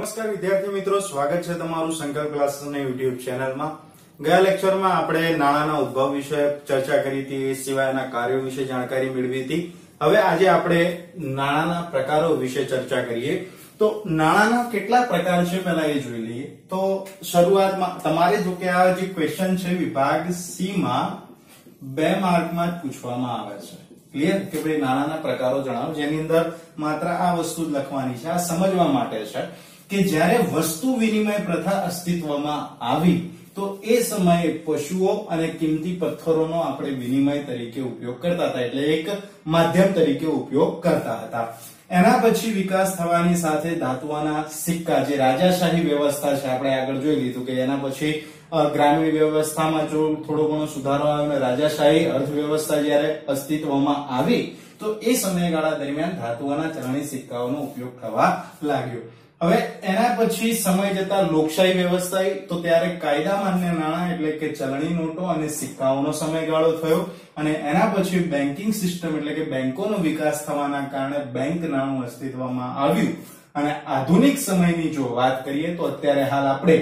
નમસ્કાર વિદ્યાર્થી મિત્રો, સ્વાગત છે તમારું સંકલ્પ ક્લાસીસની યુટ્યુબ ચેનલમાં। ગયા લેક્ચરમાં આપણે નાણાંના ઉદ્ભવ વિશે ચર્ચા કરી હતી, એ સિવાયના કાર્યો વિશે જાણકારી મેળવી હતી। હવે આજે આપણે નાણાંના પ્રકારો વિશે ચર્ચા કરીએ। તો નાણાંના કેટલા પ્રકાર છે પહેલા એ જોઈ લઈએ। તો શરૂઆતમાં તમારે જો કે આ જે ક્વેશ્ચન છે વિભાગ સી માં 2 માર્કમાં જ પૂછવામાં આવે છે। ક્લિયર કે ભાઈ નાણાંના પ્રકારો જણાવો, જેની અંદર માત્ર આ વસ્તુ જ લખવાની છે। આ સમજવા માટે છે કે જ્યારે વસ્તુ વિનિમય પ્રથા અસ્તિત્વમાં આવી તો એ સમયે પશુઓ અને કિંમતી પથ્થરોનો આપણે વિનિમય તરીકે ઉપયોગ કરતા હતા, એટલે એક માધ્યમ તરીકે ઉપયોગ કરતા હતા। એના પછી વિકાસ થવાની સાથે ધાતુઓના સિક્કા, જે રાજાશાહી વ્યવસ્થા છે આપણે આગળ જોઈ લીધું કે એના પછી ગ્રામીણ વ્યવસ્થામાં જો થોડો ઘણો સુધારો આવ્યો અને રાજાશાહી અર્થવ્યવસ્થા જ્યારે અસ્તિત્વમાં આવી તો એ સમયગાળા દરમિયાન ધાતુઓના ચલણી સિક્કાઓનો ઉપયોગ થવા લાગ્યો। હવે એના પછી સમય જતા લોકશાહી વ્યવસ્થા તો ત્યારે કાયદા માન્ય નાણાં એટલે કે ચલણી નોટો અને સિક્કાઓનો સમયગાળો થયો, અને એના પછી બેન્કિંગ સિસ્ટમ એટલે કે બેંકોનો વિકાસ થવાના કારણે બેંક નાણું અસ્તિત્વમાં આવ્યું। અને આધુનિક સમયની જો વાત કરીએ તો અત્યારે હાલ આપણે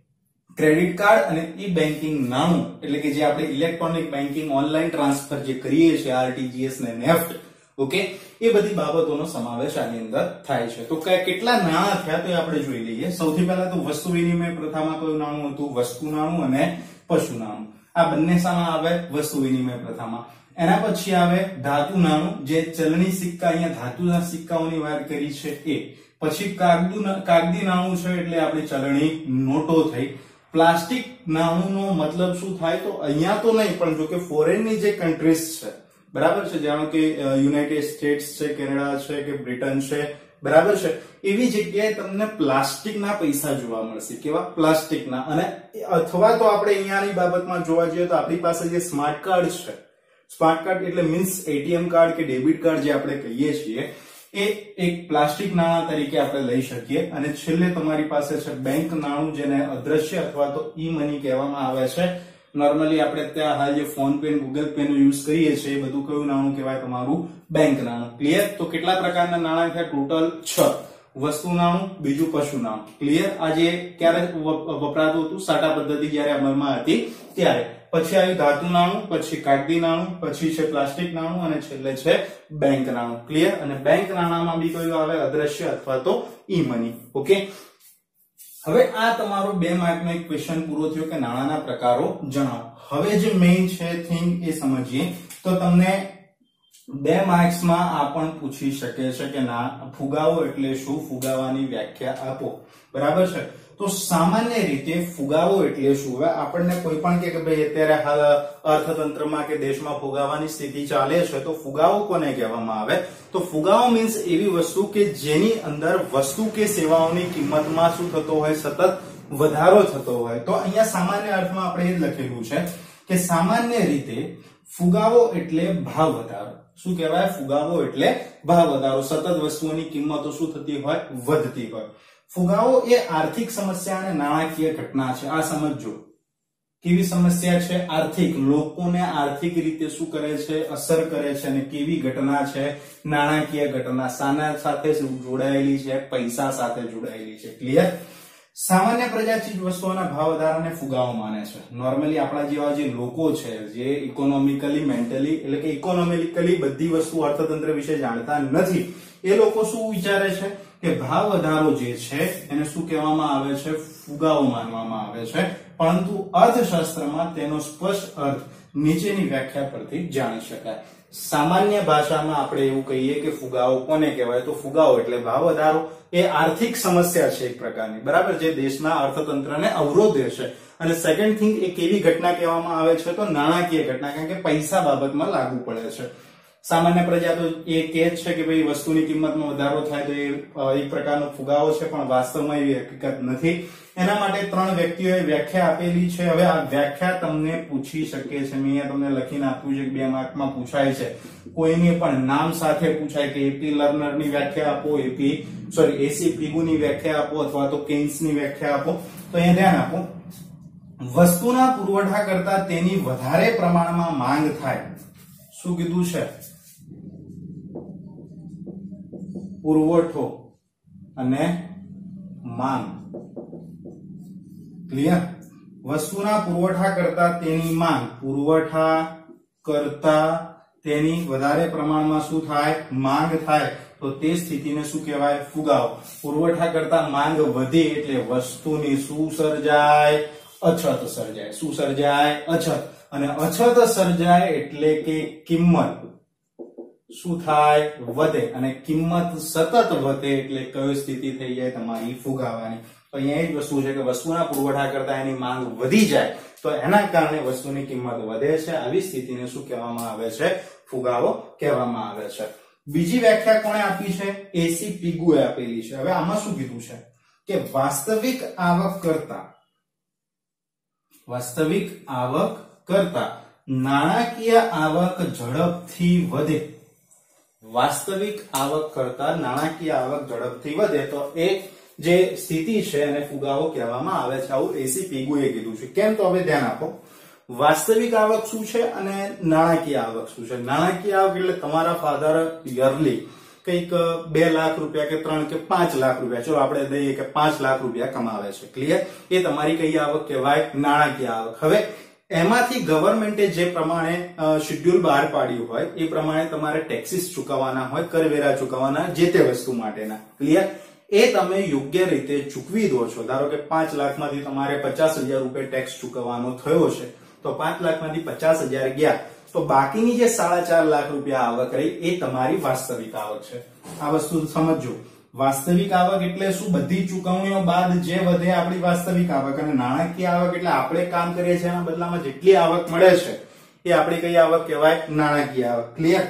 ક્રેડિટ કાર્ડ અને ઈ બેન્કિંગ નાણું એટલે કે જે આપણે ઇલેક્ટ્રોનિક બેન્કિંગ ઓનલાઈન ટ્રાન્સફર જે કરીએ છીએ આરટીજીએસ ને નેફ્ટ, ઓકે, એ બધી બાબતોનો સમાવેશ આની અંદર થાય છે। તો કેટલા નાણાં થયા તો આપણે જોઈ લઈએ। સૌથી પહેલા તો વસ્તુ વિનિમય પ્રથામાં કયું નાણું હતું? વસ્તુ નાણું અને પશુ નાણું। આ બંને શામાં આવે? વસ્તુ વિનિમય પ્રથામાં। એના પછી આવે ધાતુ નાણું, જે ચલણી સિક્કા, અહીંયા ધાતુના સિક્કાઓની વાત કરી છે એ। પછી કાગદી નાણું છે એટલે આપણી ચલણી નોટો થઈ। પ્લાસ્ટિક નાણુંનો મતલબ શું થાય? તો અહીંયા તો નહીં, પણ જો કે ફોરેનની જે કન્ટ્રીઝ છે, બરાબર છે, જાણો કે યુનાઇટેડ સ્ટેટ્સ છે, કેનેડા છે કે બ્રિટન છે, બરાબર છે, એવી જગ્યાએ તમને પ્લાસ્ટિકના પૈસા જોવા મળશે। કેવા? પ્લાસ્ટિકના। અને અથવા તો આપણે અહીંયાની બાબતમાં જોવા જઈએ તો આપણી પાસે જે સ્માર્ટ કાર્ડ છે, સ્માર્ટ કાર્ડ એટલે મીન્સ એટીએમ કાર્ડ કે ડેબિટ કાર્ડ જે આપણે કહીએ છીએ, એ એક પ્લાસ્ટિક નાણાં તરીકે આપણે લઈ શકીએ। અને છેલ્લે તમારી પાસે છે બેંક નાણું, જેને અદ્રશ્ય અથવા તો ઈ મની કહેવામાં આવે છે। નોર્મલી આપણે ત્યાં હાલ જે ફોન પે, ગૂગલ પે નો યુઝ કરીએ છીએ, એ બધું કયું નાણું કહેવાય? તમારું બેંક નાણું। ક્લિયર? તો કેટલા પ્રકારના નાણાં છે? ટોટલ 6। વસ્તુ નાણું, બીજું પશુ નાણું। ક્લિયર? આ જે ક્યારે વપરાતું હતું? સાટા પદ્ધતિ જ્યારે અમલમાં હતી ત્યારે। પછી આવ્યું ધાતુ નાણું, પછી કાગદી નાણું, પછી છે પ્લાસ્ટિક નાણું, અને છેલ્લે છે બેંક નાણું। ક્લિયર? અને બેંક નાણાંમાં બી કયું આવે? અદ્રશ્ય અથવા તો ઈ મની। ઓકે, હવે આ તમારો 2 માર્કનો એક ક્વેશ્ચન પૂરો થયો કે નાણાંના પ્રકારો જણાવો। હવે જે મેઇન છે થિંગ એ સમજીએ તો તમને 2 માર્ક્સમાં આ પણ પૂછી શકે છે કે ફુગાવો એટલે શું? ફુગાવાની વ્યાખ્યા આપો, બરાબર છે। તો સામાન્ય રીતે ફુગાવો એટલે શું? હવે આપણને કોઈ પણ કે ભાઈ અત્યારે હાલ અર્થતંત્રમાં કે દેશમાં ફુગાવાની સ્થિતિ ચાલે છે, તો ફુગાવો કોને કહેવામાં આવે? તો ફુગાવો મીન્સ એવી વસ્તુ કે જેની અંદર વસ્તુ કે સેવાઓની કિંમતમાં શું થતો હોય? સતત વધારો થતો હોય। તો અહીંયા સામાન્ય અર્થમાં આપણે એ લખેલું છે કે સામાન્ય રીતે ફુગાવો એટલે ભાવ વધારો। શું કહેવાય? ફુગાવો એટલે ભાવ વધારો। સતત વસ્તુઓની કિંમતો શું થતી હોય? વધતી હોય। ફુગાવો એ આર્થિક સમસ્યા અને નાણાકીય ઘટના છે। આ સમજો, કેવી સમસ્યા છે? આર્થિક, લોકોને આર્થિક રીતે શું કરે છે? અસર કરે છે। અને કેવી ઘટના છે? નાણાકીય ઘટના। શાના સાથે જોડાયેલી છે? પૈસા સાથે જોડાયેલી છે। ક્લિયર? સામાન્ય પ્રજા ચીજ વસ્તુઓના ભાવ વધારાને ફુગાવો માને છે। નોર્મલી આપણા જેવા જે લોકો છે, જે ઇકોનોમિકલી, મેન્ટલી એટલે કે ઇકોનોમિકલી બધી વસ્તુ અર્થતંત્ર વિશે જાણતા નથી, એ લોકો શું વિચારે છે કે ભાવ વધારો જે છે એને શું કહેવામાં આવે છે? ફુગાવો માનવામાં આવે છે। પરંતુ અર્થશાસ્ત્રમાં તેનો સ્પષ્ટ અર્થ નીચેની વ્યાખ્યા પરથી જાણી શકાય। સામાન્ય ભાષામાં આપણે એવું કહીએ કે ફુગાવો કોને કહેવાય? તો ફુગાવો એટલે ભાવ વધારો એ આર્થિક સમસ્યા છે એક પ્રકારની, બરાબર, જે દેશના અર્થતંત્રને અવરોધે છે। અને સેકન્ડ થિંગ એ કેવી ઘટના કહેવામાં આવે છે? તો નાણાકીય ઘટના, કારણ કે પૈસા બાબતમાં લાગુ પડે છે। સામાન્ય પ્રજા તો એ કહે છે કે ભાઈ વસ્તુની કિંમતમાં વધારો થાય તો એ એક પ્રકારનો ફુગાવો છે, પણ વાસ્તવમાં એવી હકીકત નથી। એના માટે 3 વ્યક્તિઓએ વ્યાખ્યા આપેલી છે। હવે આ વ્યાખ્યા તમને પૂછી શકે છે। મેં અહીંયા તમને લખીને આપ્યું છે કે 2 માર્કમાં પૂછાય છે। કોઈની પણ નામ સાથે પૂછાય કે એપી લર્નરની વ્યાખ્યા આપો, એસી પિગુની વ્યાખ્યા આપો, અથવા તો કેન્સની વ્યાખ્યા આપો। તો અહીંયા ધ્યાન આપો, વસ્તુના પુરવઠા કરતા તેની વધારે પ્રમાણમાં માંગ થાય। શું કીધું છે? પુરવઠો અને માંગ. ક્લિયર? વસ્તુના પુરવઠા કરતા તેની માંગ, પુરવઠા કરતા તેની વધારે પ્રમાણમાં શું થાય? માંગ થાય. તો તે સ્થિતિને શું કહેવાય? ફુગાવો. પુરવઠા કરતા માંગ વધી એટલે વસ્તુની શું સર્જાય? અછત સર્જાય. શું સર્જાય? અછત. અને અછત સર્જાય એટલે કે કિંમત શું થાય? વધે. અને કિંમત સતત વધે એટલે કઈ સ્થિતિ થઈ જાય? તમારી ફુગાવાની. તો અહીંયા એ જ વસ્તુ છે કે વસ્તુના પુરવઠા કરતા એની માંગ વધી જાય તો એના કારણે વસ્તુની કિંમત વધે છે. આવી સ્થિતિને શું કહેવામાં આવે છે? ફુગાવો કહેવામાં આવે છે. બીજી વ્યાખ્યા કોણે આપી છે? એસી પિગુએ આપેલી છે. હવે આમાં શું કીધું છે કે વાસ્તવિક આવક કરતા નાણાકીય આવક ઝડપથી વધે. વાસ્તવિક આવક કરતા નાણાકીય આવક ઝડપથી વધે તો એ જે સ્થિતિ છે એને ફુગાવો કહેવામાં આવે છે. આવું એસી પિગુએ કીધું છે. કેમ? તો હવે ધ્યાન આપો. વાસ્તવિક આવક શું છે અને નાણાકીય આવક શું છે? નાણાકીય આવક એટલે તમારા ફાધર યરલી કંઈક 2 લાખ રૂપિયા કે 3 કે 5 લાખ રૂપિયા, ચલો આપણે દઈએ કે 5 લાખ રૂપિયા કમાવે છે. ક્લિયર? એ તમારી કઈ આવક કહેવાય? નાણાકીય આવક. હવે એમાંથી ગવર્મેન્ટે જે પ્રમાણે શેડ્યુલ બહાર પાડ્યું હોય એ પ્રમાણે તમારે ટેક્સીસ ચૂકવવાના હોય, કરવેરા ચૂકવવાના જે તે વસ્તુ માટેના. ક્લિયર? એ તમે યોગ્ય રીતે ચૂકવી દો છો. ધારો કે 5 લાખમાંથી તમારે 50,000 રૂપિયા ટેક્સ ચૂકવવાનો થયો છે તો 5 લાખમાંથી 50,000 ગયા તો બાકીની જે 4.5 લાખ રૂપિયા આવક રહી એ તમારી વાસ્તવિક આવક છે. આ વસ્તુ સમજો. વાસ્તવિક આવક એટલે શું? બધી ચૂકવણીઓ બાદ જે વધે આપણી વાસ્તવિક આવક. અને નાણાકીય આવક એટલે આપણે કામ કરીએ છીએ એના બદલામાં જેટલી આવક મળે છે એ આપણી કઈ આવક કહેવાય? નાણાકીય આવક. ક્લિયર?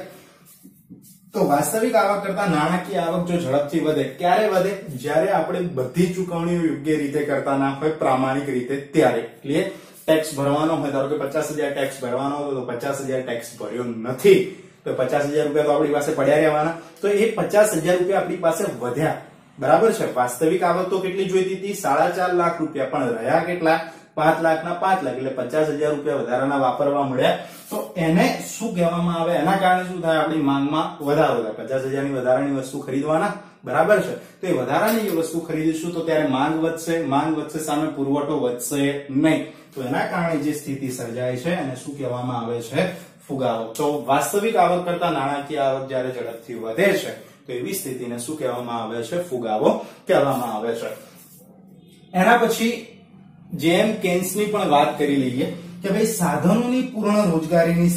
તો વાસ્તવિક આવક કરતા નાણાકીય આવક જો ઝડપથી વધે, ક્યારે વધે? જ્યારે આપણે બધી ચૂકવણીઓ યોગ્ય રીતે કરતા ના હોય, પ્રામાણિક રીતે, ત્યારે. ક્લિયર? ટેક્સ ભરવાનો હોય, ધારો કે 50,000 ટેક્સ ભરવાનો હતો તો 50,000 ટેક્સ ભર્યો નથી તો 50,000 રૂપિયા તો આપણી પાસે પડ્યા રહેવાના. તો એ 50,000 રૂપિયા આપણી પાસે વધ્યા. બરાબર છે? વાસ્તવિક આવક તો કેટલી જોઈતી હતી? 4.5 લાખ રૂપિયા, પણ રહ્યા કેટલા? 5 લાખના 5 લાખ એટલે 50,000 રૂપિયા વધારાના વાપરવા મળ્યા. તો એને શું કહેવામાં આવે? એના કારણે શું થાય? આપણી માંગમાં વધારો થાય. 50,000 ની વધારાની વસ્તુ ખરીદવાના. બરાબર છે? તો એ વધારાની જે વસ્તુ ખરીદીશું તો ત્યારે માંગ વધશે. માંગ વધશે, સામે પુરવઠો વધશે નહીં. તો એના કારણે જે સ્થિતિ સર્જાય છે એને શું કહેવામાં આવે છે? ફુગાવો. તો વાસ્તવિક આવક કરતા નાણાકીય આવક જ્યારે ઝડપથી વધે છે તો એવી સ્થિતિને શું કહેવામાં આવે છે? ફુગાવો કહેવામાં આવે છે. એના પછી જેમ કેન્સની પણ વાત કરી લઈએ કે ભાઈ સાધનોની પૂર્ણ રોજગારીની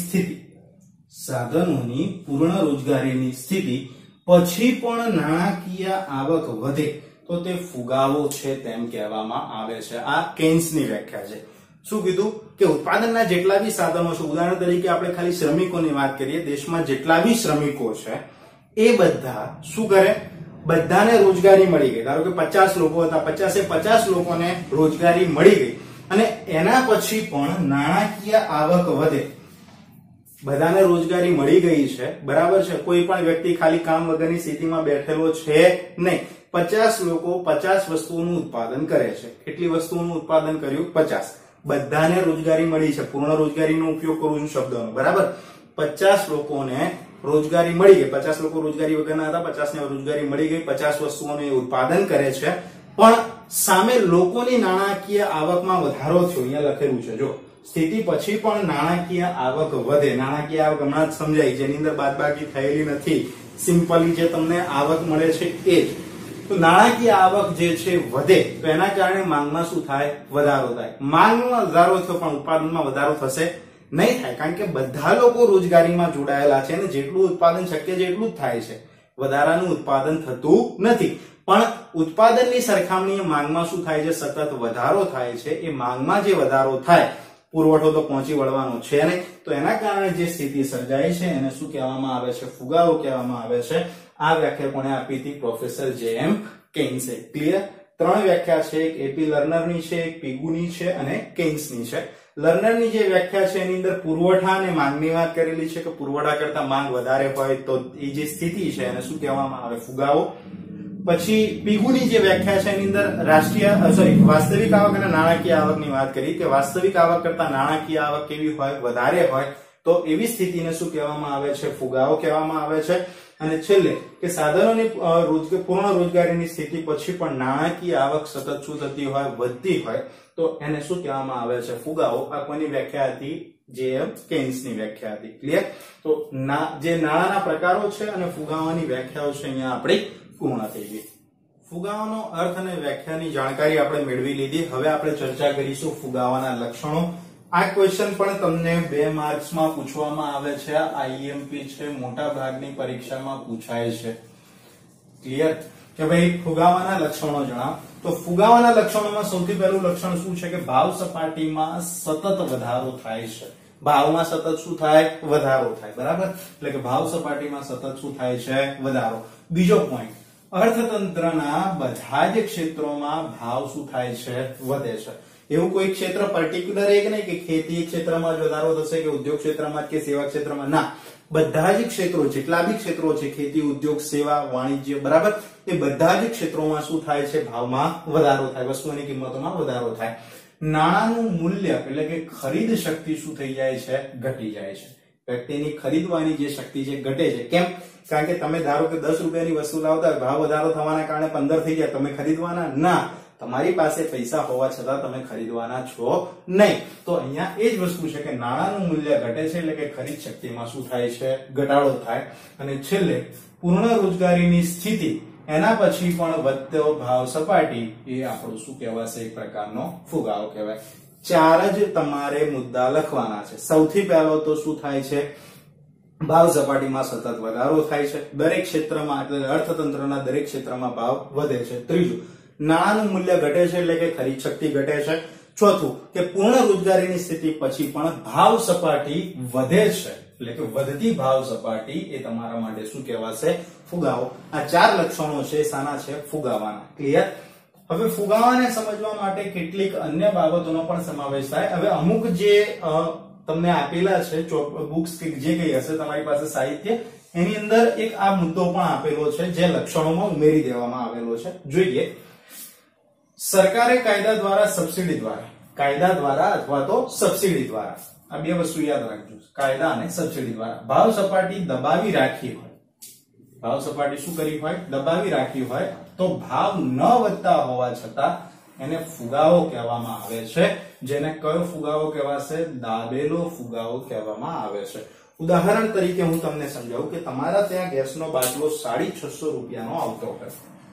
સ્થિતિ પછી પણ નાણાકીય આવક વધે તો તે ફુગાવો છે તેમ કહેવામાં આવે છે. આ કેન્સની વ્યાખ્યા છે. શું કીધું કે ઉત્પાદનના જેટલા બી સાધનો છે, ઉદાહરણ તરીકે આપણે ખાલી શ્રમિકોની વાત કરીએ, દેશમાં જેટલા બી શ્રમિકો છે એ બધા શું કરે? બધાને રોજગારી મળી ગઈ. ધારો કે 50 લોકો હતા, 50 લોકોને રોજગારી મળી ગઈ અને એના પછી પણ નાણાકીય આવક વધે. બધાને રોજગારી મળી ગઈ છે. બરાબર છે? કોઈ પણ વ્યક્તિ ખાલી કામ વગરની સ્થિતિમાં બેઠેલો છે નહીં. 50 લોકો 50 વસ્તુઓનું ઉત્પાદન કરે છે. કેટલી વસ્તુઓનું ઉત્પાદન કર્યું? 50. બધાને રોજગારી મળી છે. પૂર્ણ રોજગારીનો ઉપયોગ કરું છું શબ્દનો. બરાબર? 50 લોકોને રોજગારી મળી ગઈ. 50 લોકો રોજગારી વગરના હતા, 50 ને રોજગારી મળી ગઈ. 50 વસ્તુઓનું ઉત્પાદન કરે છે, પણ સામે લોકોની નાણાકીય આવકમાં વધારો થયો. અહીંયા લખેલું છે જો, સ્થિતિ પછી પણ નાણાકીય આવક વધે. નાણાકીય આવક હમણાં જ સમજાય, જેની અંદર બાદબાકી થયેલી નથી. સિમ્પલી જે તમને આવક મળે છે એ જ. તો નાણાકીય આવક જે છે વધે તો એના કારણે માંગમાં શું થાય? વધારો થાય. માંગમાં વધારો થયો પણ ઉત્પાદનમાં વધારો થશે નહીં થાય, કારણ કે બધા લોકો રોજગારીમાં જોડાયેલા છે અને જેટલું ઉત્પાદન શક્ય છે એટલું જ થાય છે. વધારાનું ઉત્પાદન થતું નથી. પણ ઉત્પાદનની સરખામણીએ માંગમાં શું થાય છે? સતત વધારો થાય છે. એ માંગમાં જે વધારો થાય, પુરવઠો તો પહોંચી વળવાનો છે નહીં, તો એના કારણે જે સ્થિતિ સર્જાય છે એને શું કહેવામાં આવે છે? ફુગાવો કહેવામાં આવે છે. આ વ્યાખ્યા કોણે આપી હતી? Professor JM કેન્સે. ક્લિયર? 3 વ્યાખ્યા છે. એક એપી લર્નરની છે, એક પિગુની છે અને કેન્સની છે. લર્નરની જે વ્યાખ્યા છે એની અંદર પુરવઠા અને માંગની વાત કરેલી છે કે પુરવઠા કરતા માંગ વધારે હોય તો એ જે સ્થિતિ છે એને શું કહેવામાં આવે? ફુગાવો. પછી પિગુની જે વ્યાખ્યા છે એની અંદર વાસ્તવિક આવક અને નાણાકીય આવકની વાત કરી કે વાસ્તવિક આવક કરતા નાણાકીય આવક કેવી હોય? વધારે હોય. તો એવી સ્થિતિને શું કહેવામાં આવે છે? ફુગાવો કહેવામાં આવે છે. અને છેલ્લે કે સાધનોની પૂર્ણ રોજગારીની સ્થિતિ પછી પણ નાણાકીય આવક સતત શું થતી હોય, વધતી હોય, તો એને શું કહેવામાં આવે છે? ફુગાવો. આ કોની વ્યાખ્યા હતી? જે કેન્સની વ્યાખ્યા હતી. ક્લિયર? તો જે નાણાંના પ્રકારો છે અને ફુગાવાની વ્યાખ્યાઓ છે અહીંયા આપણી પૂર્ણ થઈ ગઈ. ફુગાવાનો અર્થ અને વ્યાખ્યાની જાણકારી આપણે મેળવી લીધી. હવે આપણે ચર્ચા કરીશું ફુગાવાના લક્ષણો. આ ક્વેશ્ચન પણ તમને 2 માર્ક્સમાં પૂછવામાં આવે છે. આઈએમપી છે, મોટા ભાગની પરીક્ષામાં પૂછાય છે. ક્લિયર? કે ભાઈ ફુગાવાના લક્ષણો જણાવો. તો ફુગાવાના લક્ષણોમાં સૌથી પહેલું લક્ષણ શું છે? કે ભાવ સપાટીમાં સતત વધારો થાય છે. ભાવમાં સતત શું થાય? વધારો થાય. બરાબર? એટલે કે ભાવ સપાટીમાં સતત શું થાય છે? વધારો. બીજો પોઈન્ટ, અર્થતંત્રના બધા જ ક્ષેત્રોમાં ભાવ શું થાય છે? વધે છે. એવું કોઈ ક્ષેત્ર પર્ટિક્યુલર એક નહીં કે ખેતી ક્ષેત્રમાં જ વધારો થશે કે ઉદ્યોગ ક્ષેત્રમાં કે સેવા ક્ષેત્રમાં. ના, બધા જ ક્ષેત્રો, જેટલા બી ક્ષેત્રો છે, ખેતી, ઉદ્યોગ, સેવા, વાણિજ્ય, બરાબર, એ બધા જ ક્ષેત્રોમાં શું થાય છે? ભાવમાં વધારો થાય, વસ્તુઓની કિંમતોમાં વધારો થાય. નાણાંનું મૂલ્ય એટલે કે ખરીદ શક્તિ શું થઈ જાય છે? ઘટી જાય છે. વ્યક્તિની ખરીદવાની જે શક્તિ છે ઘટે છે. કેમ? કારણ કે તમે ધારો કે 10 રૂપિયાની વસ્તુ લાવતા, ભાવ વધારો થવાના કારણે 15 થઈ ગયા, તમે ખરીદવાના? ના, તમારી પાસે પૈસા હોવા છતાં તમે ખરીદવાના છો નહીં. તો અહીંયા એ જ વસ્તુ છે કે નાણાંનું મૂલ્ય ઘટે છે એટલે કે ખરીદ શક્તિમાં શું થાય છે? ઘટાડો થાય. અને છેલ્લે પૂર્ણ રોજગારીની સ્થિતિ, એના પછી પણ વધતો ભાવ સપાટી, એ આપણું શું કહેવાશે? એક પ્રકારનો ફુગાવો કહેવાય. 4 જ તમારે મુદ્દા લખવાના છે. સૌથી પહેલો તો શું થાય છે? ભાવ સપાટીમાં સતત વધારો થાય છે. દરેક ક્ષેત્રમાં એટલે અર્થતંત્રના દરેક ક્ષેત્રમાં ભાવ વધે છે. ત્રીજું, નાણાંનું મૂલ્ય ઘટે છે એટલે કે ખરીદ શક્તિ ઘટે છે. ચોથું, કે પૂર્ણ રોજગારીની સ્થિતિ પછી પણ ભાવ સપાટી વધે છે એટલે કે વધતી ભાવ સપાટી, એ તમારા માટે શું કહેવાશે? ફુગાવો. આ 4 લક્ષણો છે. શાના છે? ફુગાવાના. ક્લિયર? હવે ફુગાવાને સમજવા માટે કેટલીક અન્ય બાબતોનો પણ સમાવેશ થાય. હવે અમુક જે તમને આપેલા છે બુક્સ કે જે કઈ હશે તમારી પાસે સાહિત્ય, એની અંદર એક આ મુદ્દો પણ આપેલો છે જે લક્ષણોમાં ઉમેરી દેવામાં આવેલો છે. જોઈએ. સરકારે કાયદા દ્વારા, સબસિડી દ્વારા, કાયદા દ્વારા અથવા તો સબસિડી દ્વારા, આ 2 વસ્તુ યાદ રાખજો, કાયદા અને સબસિડી દ્વારા ભાવ સપાટી દબાવી રાખી હોય, ભાવ સપાટી શું કરી હોય? દબાવી રાખી હોય, તો ભાવ ન વધતા હોવા છતાં એને ફુગાવો કહેવામાં આવે છે. જેને કયો ફુગાવો કહેવાશે? દાબેલો ફુગાવો કહેવામાં આવે છે. ઉદાહરણ તરીકે હું તમને સમજાવું કે તમારા ત્યાં ગેસનો બાટલો 650 રૂપિયાનો આવતો હોય.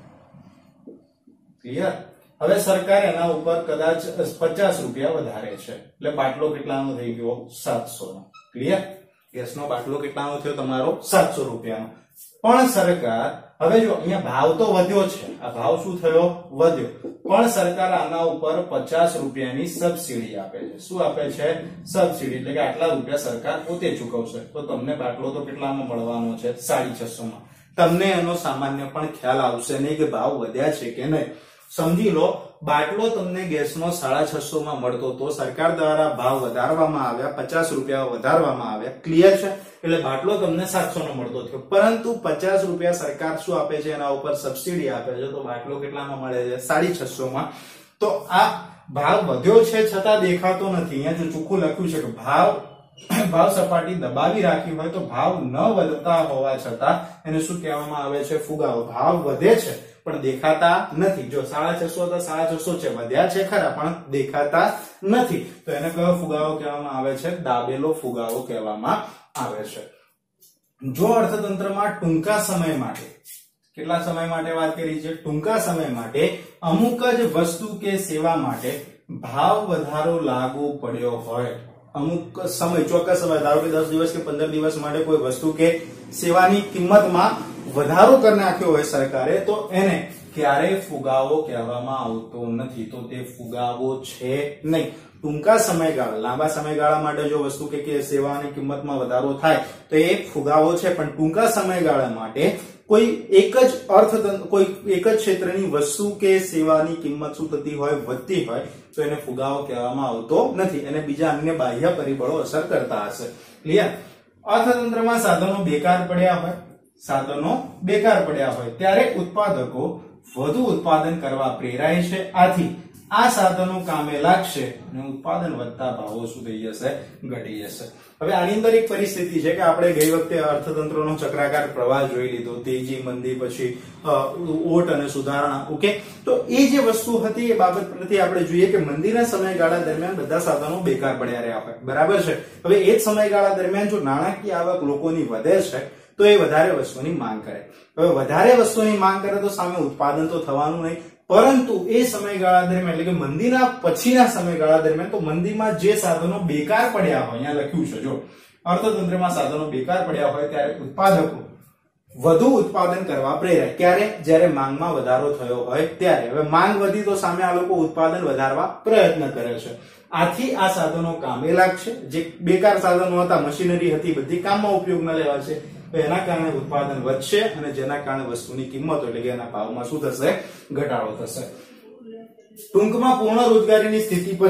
ક્લિયર? હવે સરકાર એના ઉપર કદાચ 50 રૂપિયા વધારે છે, એટલે બાટલો કેટલાનો થઈ ગયો? 700 નો. ક્લિયર? ગેસનો બાટલો કેટલાનો થયો તમારો? 700 રૂપિયાનો. પણ સરકાર, હવે જો અહીંયા ભાવ તો વધ્યો છે, આ ભાવ શું થયો? વધ્યો. પણ સરકાર આના ઉપર 50 રૂપિયાની સબસિડી આપે છે. શું આપે છે? સબસિડી. એટલે કે આટલા રૂપિયા સરકાર પોતે ચૂકવશે. તો તમને બાટલો તો કેટલામાં મળવાનો છે? 650 માં. તમને એનો સામાન્ય પણ ખ્યાલ આવશે નહીં કે ભાવ વધ્યા છે કે નહીં. સમજી લો, બાટલો તમને ગેસનો 650 માં મળતો તો સરકાર દ્વારા ભાવ વધારવામાં આવ્યા, 50 રૂપિયા વધારવામાં આવ્યા. ક્લિયર છે? એટલે બાટલો તમને 700 નો મળતો થયો, પરંતુ 50 રૂપિયા સરકાર શું આપે છે? એના ઉપર સબસિડી આપે છે. તો બાટલો કેટલામાં મળે છે? 650 માં. તો આ ભાવ વધ્યો છે છતાં દેખાતો નથી. અહીંયા જો ચોખ્ખું લખ્યું છે કે ભાવ સપાટી દબાવી રાખી હોય તો ભાવ ન વધતા હોવા છતાં એને શું કહેવામાં આવે છે? ફુગાવો. ભાવ વધે છે પણ દેખાતા નથી. જો 650 તો 650 છે, વધ્યા છે ખરા પણ દેખાતા નથી, તો એને કયો ફુગાવો કહેવામાં આવે છે? દાબેલો ફુગાવો કહેવામાં આવે છે. જો અર્થતંત્રમાં ટૂંકા સમય માટે, કેટલા સમય માટે વાત કરી છે? ટૂંકા સમય માટે અમુક જ વસ્તુ કે સેવા માટે ભાવ વધારો લાગુ પડ્યો હોય, અમુક સમય, ચોક્કસ સમય, ધારો કે 10 દિવસ કે 15 દિવસ માટે કોઈ વસ્તુ કે સેવાની કિંમતમાં વધારો કરી નાખ્યો હોય સરકારે, તો એને ક્યારેય ફુગાવો કહેવામાં આવતો નથી. તો તે ફુગાવો છે નહીં. ટૂંકા સમયગાળા, લાંબા સમયગાળા માટે જો વસ્તુ કે સેવાની કિંમતમાં વધારો થાય તો એ ફુગાવો છે, પણ ટૂંકા સમયગાળા માટે કોઈ એક જ ક્ષેત્રની વસ્તુ કે સેવાની કિંમત શું થતી હોય? વધતી હોય, તો એને ફુગાવો કહેવામાં આવતો નથી. એને બીજા અન્ય બાહ્ય પરિબળો અસર કરતા હશે. ક્લિયર? અર્થતંત્રમાં સાધનો બેકાર પડ્યા હોય ત્યારે ઉત્પાદકો વધુ ઉત્પાદન કરવા પ્રેરાય છે. આથી આ સાધનો કામે લાગશે અને ઉત્પાદન વધતા ભાવો શું થઈ જશે? ઘટી જશે. હવે આની અંદર એક પરિસ્થિતિ છે કે આપણે ગઈ વખતે અર્થતંત્રનો ચક્રાકાર પ્રવાહ જોઈ લીધો, તેજી, મંદી, પછી ઓટ અને સુધારણા. ઓકે, તો એ જે વસ્તુ હતી એ બાબત પરથી આપણે જોઈએ કે મંદીના સમયગાળા દરમિયાન બધા સાધનો બેકાર પડ્યા રહ્યા હોય. બરાબર છે. હવે એ જ સમયગાળા દરમિયાન જો નાણાકીય આવક લોકોની વધે છે તો એ વધારે વસ્તુની માંગ કરે. હવે વધારે વસ્તુની માંગ કરે તો સામે ઉત્પાદન તો થવાનું નહીં, પરંતુ એ સમયગાળા દરમિયાન એટલે કે મંદીના પછીના સમયગાળા દરમિયાન તો મંદીમાં જે સાધનો બેકાર પડ્યા હોય, અહીંયા લખ્યું છે જો અર્થતંત્રમાં સાધનો બેકાર પડ્યા હોય ત્યારે ઉત્પાદકો વધુ ઉત્પાદન કરવા પ્રેરાય. ક્યારે? જ્યારે માંગમાં વધારો થયો હોય ત્યારે. હવે માંગ વધી તો સામે આ લોકો ઉત્પાદન વધારવા પ્રયત્ન કરે છે. આથી આ સાધનો કામે લાગશે. જે બેકાર સાધનો હતા, મશીનરી હતી, બધી કામમાં ઉપયોગમાં લેવાશે. એના કારણે ઉત્પાદન વધશે અને જેના કારણે વસ્તુની કિંમત એટલે કે એના ભાવમાં શું થશે? ઘટાડો થશે. ટૂંકમાં પૂર્ણ રોજગારીની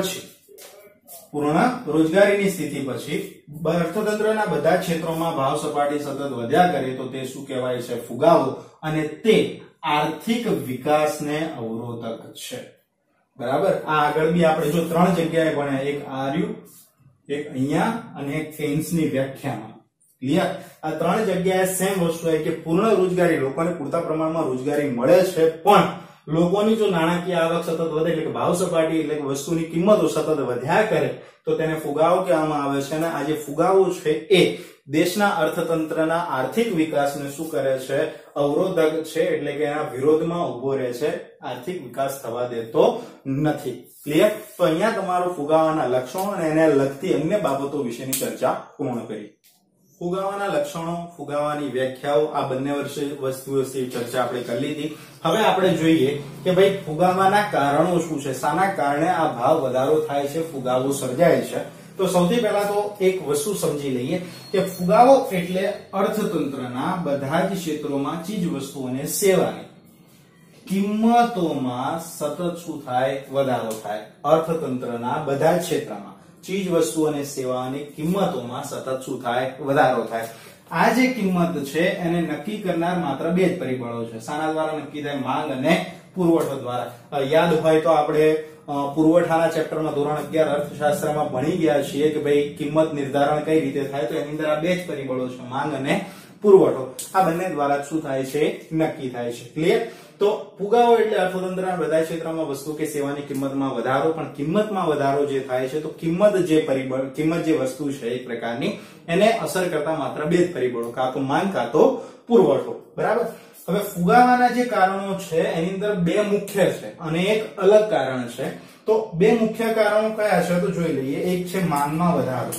સ્થિતિ પછી અર્થતંત્રના બધા ક્ષેત્રોમાં ભાવ સપાટી સતત વધ્યા કરે તો તે શું કહેવાય છે? ફુગાવો. અને તે આર્થિક વિકાસને અવરોધક છે. બરાબર. આ આગળ બી આપણે જો 3 જગ્યાએ ભણ્યા, એક આર્યુ, એક અહીંયા અને એક કેન્સની વ્યાખ્યામાં. ક્લિયર? આ 3 જગ્યાએ સેમ વસ્તુ છે કે પૂર્ણ રોજગારી, લોકોને પૂરતા પ્રમાણમાં રોજગારી મળે છે, પણ લોકોની જો નાણાકીય આવક સતત વધે એટલે કે ભાવ સપાટી એટલે કે વસ્તુની કિંમતો સતત વધ્યા કરે તો તેને ફુગાવો કહેવામાં આવે છે. અને આ જે ફુગાવો છે એ દેશના અર્થતંત્રના આર્થિક વિકાસને શું કરે છે? અવરોધક છે, એટલે કે એના વિરોધમાં ઉભો રહે છે, આર્થિક વિકાસ થવા દેતો નથી. ક્લિયર? તો અહીંયા તમારો ફુગાવાના લક્ષણો અને એને લગતી અન્ય બાબતો વિશેની ચર્ચા પૂર્ણ કરી. ફુગાવાના લક્ષણો, ફુગાવાની વ્યાખ્યાઓ, આ બંને વસ્તુઓ ચર્ચા આપણે કરી લીધી. હવે આપણે જોઈએ કે ભાઈ ફુગાવાના કારણો શું છે, શાના કારણે આ ભાવ વધારો થાય છે, ફુગાવો સર્જાય છે. તો સૌથી પહેલા તો એક વસ્તુ સમજી લઈએ કે ફુગાવો એટલે અર્થતંત્રના બધા જ ક્ષેત્રોમાં ચીજ વસ્તુ અને સેવાની કિંમતોમાં સતત શું થાય? વધારો થાય. અર્થતંત્રના બધા જ ક્ષેત્રમાં ચીજ વસ્તુ અને સેવાની કિંમતોમાં સતત શું થાય? વધારો થાય. આ જે કિંમત છે એને નક્કી કરનાર માત્ર 2 જ પરિબળો છે. શાના દ્વારા નક્કી થાય? માંગ અને પુરવઠો દ્વારા. યાદ હોય તો આપણે પુરવઠાના ચેપ્ટરમાં ધોરણ 11 અર્થશાસ્ત્રમાં ભણી ગયા છીએ કે ભાઈ કિંમત નિર્ધારણ કઈ રીતે થાય. તો એની અંદર આ 2 જ પરિબળો છે, માંગ અને પુરવઠો. આ બંને દ્વારા શું થાય છે? નક્કી થાય છે. ક્લિયર? તો ફુગાવો એટલે અર્થતંત્રના બધા ક્ષેત્રમાં વસ્તુ કે સેવાની કિંમતમાં વધારો. પણ કિંમતમાં વધારો જે થાય છે તો કિંમત જે વસ્તુ છે એક પ્રકારની, એને અસર કરતા માત્ર 2 જ પરિબળો, કાં તો માંગ કાં તો પુરવઠો. બરાબર. હવે ફુગાવાના જે કારણો છે એની અંદર 2 મુખ્ય છે અને એક અલગ કારણ છે. તો 2 મુખ્ય કારણો કયા છે તો જોઈ લઈએ. એક છે માંગમાં વધારો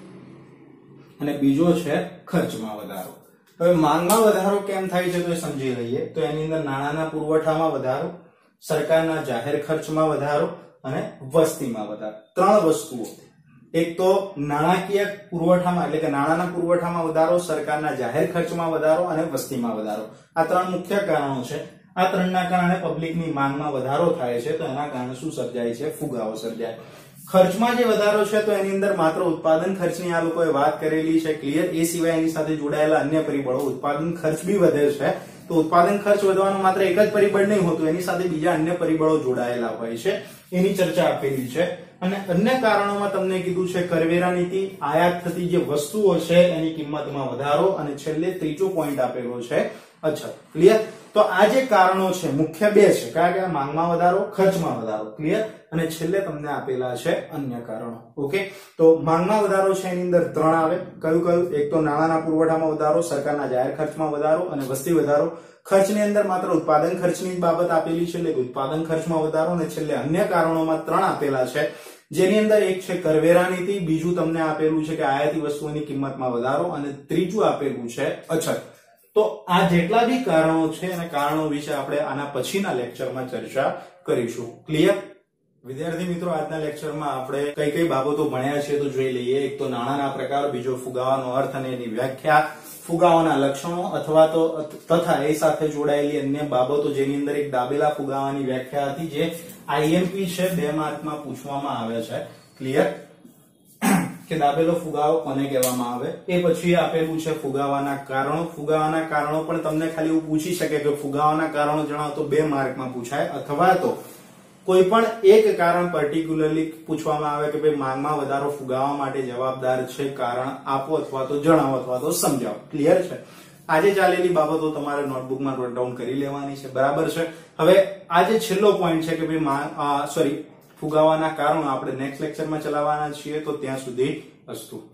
અને બીજો છે ખર્ચમાં વધારો. હવે માંગમાં વધારો કેમ થાય છે તો એ સમજી લઈએ. તો એની અંદર નાણાંના પુરવઠામાં વધારો, સરકારના જાહેર ખર્ચમાં વધારો અને વસ્તીમાં વધારો. 3 વસ્તુઓ. એક તો નાણાકીય પુરવઠામાં એટલે કે નાણાંના પુરવઠામાં વધારો, સરકારના જાહેર ખર્ચમાં વધારો અને વસ્તીમાં વધારો. આ 3 મુખ્ય કારણો છે. આ 3ના કારણે પબ્લિકની માંગમાં વધારો થાય છે. તો એના કારણે શું સર્જાય છે? ફુગાવો સર્જાય. ખર્ચમાં જે વધારો છે તો એની અંદર માત્ર ઉત્પાદન ખર્ચની આ લોકોએ વાત કરેલી છે. ક્લિયર? એ સિવાય એની સાથે જોડાયેલા અન્ય પરિબળો, ઉત્પાદન ખર્ચ બી વધે છે. તો ઉત્પાદન ખર્ચ વધવાનું માત્ર એક જ પરિબળ નહીં હોતું, એની સાથે બીજા અન્ય પરિબળો જોડાયેલા હોય છે. એની ચર્ચા આપેલી છે. અને અન્ય કારણોમાં તમને કીધું છે કરવેરા નીતિ, આયાત થતી જે વસ્તુઓ છે એની કિંમતમાં વધારો અને છેલ્લે ત્રીજો પોઈન્ટ આપેલો છે અછત. ક્લિયર? તો આ જે કારણો છે મુખ્ય 2 છે. કયા કયા? માંગમાં વધારો, ખર્ચમાં વધારો. ક્લિયર? અને છેલ્લે તમને આપેલા છે અન્ય કારણો. ઓકે, તો માંગમાં વધારો છે એની અંદર 3 આવે. કયું? એક તો નાણાંના પુરવઠામાં વધારો, સરકારના જાહેર ખર્ચમાં વધારો અને વસ્તી વધારો. ખર્ચની અંદર માત્ર ઉત્પાદન ખર્ચની બાબત આપેલી છે, એટલે ઉત્પાદન ખર્ચમાં વધારો. અને છેલ્લે અન્ય કારણોમાં 3 આપેલા છે, જેની અંદર એક છે કરવેરા નીતિ, બીજું તમને આપેલું છે કે આયાતી વસ્તુઓની કિંમતમાં વધારો અને ત્રીજું આપેલું છે અછત. તો આ જેટલા બી કારણો છે અને કારણો વિશે આપણે આના પછીના લેક્ચરમાં ચર્ચા કરીશું. ક્લિયર? વિદ્યાર્થી મિત્રો, આજના લેક્ચરમાં આપણે કઈ કઈ બાબતો ભણ્યા છે તો જોઈ લઈએ. એક તો નાણાંના પ્રકાર, બીજો ફુગાવાનો અર્થ અને એની વ્યાખ્યા, ફુગાવાના લક્ષણો અથવા તો તથા એ સાથે જોડાયેલી અન્ય બાબતો, જેની અંદર એક દાબેલા ફુગાવાની વ્યાખ્યા હતી જે આઈએમપી છે 2 માર્કમાં પૂછવામાં આવે છે. ક્લિયર? કે દાબેલો ફુગાવો કોને કહેવામાં આવે. એ પછી આપેલું છે ફુગાવાના કારણો. ફુગાવાના કારણો પણ તમને ખાલી એવું પૂછી શકે કે ફુગાવાના કારણો જણાવો તો 2 માર્કમાં પૂછાય, અથવા તો કોઈ પણ એક કારણ પર્ટિક્યુલરલી પૂછવામાં આવે કે ભાઈ માંગમાં વધારો ફુગાવા માટે જવાબદાર છે, કારણ આપો અથવા તો જણાવો અથવા તો સમજાવો. ક્લિયર છે? આજે ચાલેલી બાબતો તમારે નોટબુકમાં નોટ ડાઉન કરી લેવાની છે. બરાબર છે? હવે આજે છેલ્લો પોઈન્ટ છે કે ભાઈ ફુગાવાના કારણો આપણે નેક્સ્ટ લેક્ચરમાં ચલાવવાના છીએ. તો ત્યાં સુધી અસ્તુ.